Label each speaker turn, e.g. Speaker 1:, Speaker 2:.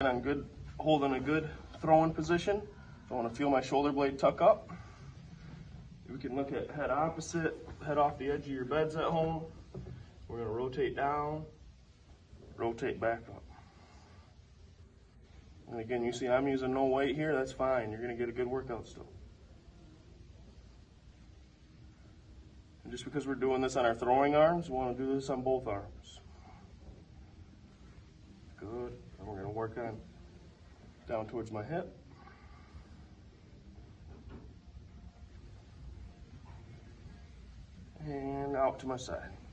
Speaker 1: I'm good, holding a good throwing position. So I want to feel my shoulder blade tuck up. We can look at head opposite, head off the edge of your beds at home. We're going to rotate down, rotate back up. And again, you see I'm using no weight here, that's fine. You're going to get a good workout still. And just because we're doing this on our throwing arms, we want to do this on both arms. Good. And we're going to work on down towards my hip. And out to my side.